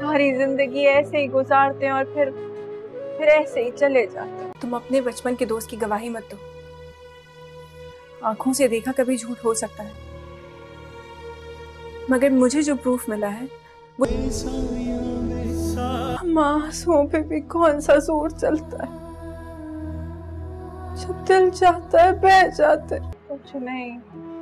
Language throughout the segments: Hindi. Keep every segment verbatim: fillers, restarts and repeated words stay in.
सारी जिंदगी ऐसे ही गुजारते हैं और फिर फिर ऐसे ही चले जाते हैं। तुम अपने बचपन के दोस्त की गवाही मत दो। आंखों से देखा कभी झूठ हो सकता है, मगर मुझे जो प्रूफ मिला है वो आंसुओं पे भी कौन सा जोर चलता है, जब दिल चाहता है बह जाते। कुछ नहीं,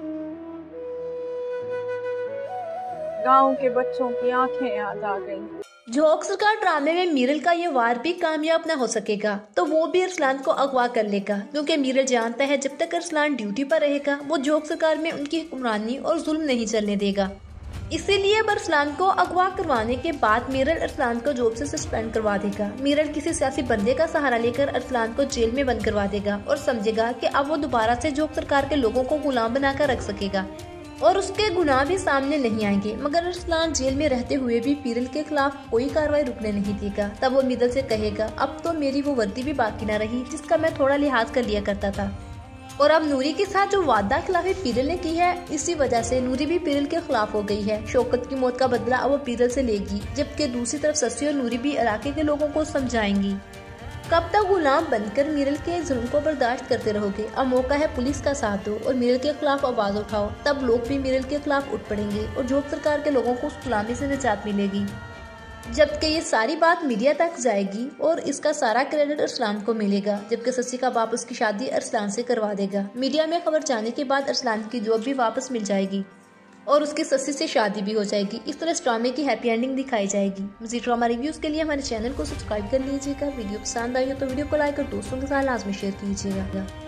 गांव के बच्चों की आंखें याद आ गई। झोंक सरकार ड्रामे में मीरल का ये वार भी कामयाब न हो सकेगा तो वो भी अरसलान को अगवा कर लेगा, क्योंकि मीरल जानता है जब तक अरसलान ड्यूटी पर रहेगा वो झोंक सरकार में उनकी हुक्मरानी और जुल्म नहीं चलने देगा। इसीलिए अब अरसलान को अगवा करवाने के बाद मीरल अरसलान को जॉब से सस्पेंड करवा देगा। मीरल किसी सियासी बंदे का सहारा लेकर अरसलान को जेल में बंद करवा देगा और समझेगा कि अब वो दोबारा से झोंक सरकार के लोगों को गुलाम बनाकर रख सकेगा और उसके गुनाह भी सामने नहीं आएंगे। मगर अरसलान जेल में रहते हुए भी मीरल के खिलाफ कोई कार्रवाई रुकने नहीं देगा। तब वो मीरल से कहेगा, अब तो मेरी वो वर्दी भी बाकी न रही जिसका मैं थोड़ा लिहाज कर लिया करता था। और अब नूरी के साथ जो वादा खिलाफी पीरल ने की है, इसी वजह से नूरी भी पीरल के खिलाफ हो गई है। शौकत की मौत का बदला अब वो पीरल से लेगी, जबकि दूसरी तरफ सस्सी और नूरी भी इलाके के लोगों को समझाएंगी। कब तक गुलाम बनकर मीरल के जुल्म को बर्दाश्त करते रहोगे? अब मौका है पुलिस का साथ दो और मीरल के खिलाफ आवाज उठाओ, तब लोग भी मीरल के खिलाफ उठ पड़ेंगे और झोंक सरकार के लोगों को उस गुलामी से निजात मिलेगी। जबकि ये सारी बात मीडिया तक जाएगी और इसका सारा क्रेडिट अरसलान को मिलेगा, जबकि सस्सी का बाप उसकी शादी अरसलान से करवा देगा। मीडिया में खबर जाने के बाद अरसलान की जॉब भी वापस मिल जाएगी और उसकी सस्सी से शादी भी हो जाएगी। इस तरह इस ड्रामे की हैप्पी एंडिंग दिखाई जाएगी। मज़ीद ड्रामा रिव्यूज के लिए हमारे चैनल को सब्सक्राइब कर लीजिएगा। वीडियो पसंद आई हो तो वीडियो को लाइक और दोस्तों के साथ लाजमी शेयर कीजिएगा।